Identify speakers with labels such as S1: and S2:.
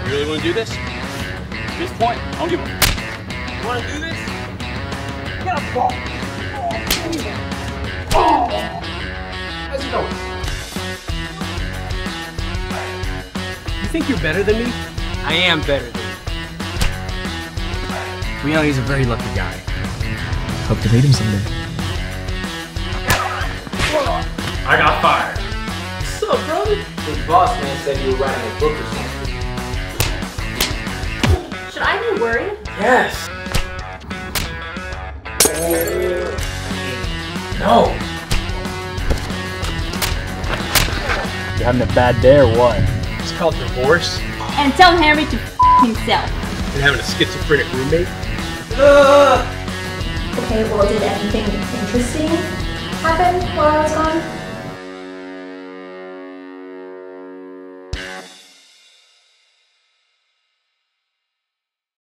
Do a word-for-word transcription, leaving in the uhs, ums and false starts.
S1: You really want to do this? At this point, I don't give a... You want to do this? Get a ball! Oh! How's it going? You think you're better than me?
S2: I am better than you.
S1: We know he's a very lucky guy.
S3: Hope to meet him someday.
S1: I got fired.
S2: What's up, brother?
S4: His boss man said you were writing a book or something.
S5: Should I be worried?
S4: Yes. No.
S3: You having a bad day or what?
S1: It's called divorce.
S5: And tell Henry to f himself.
S1: And having a schizophrenic roommate.
S5: Okay, well, did anything interesting happen while I was gone?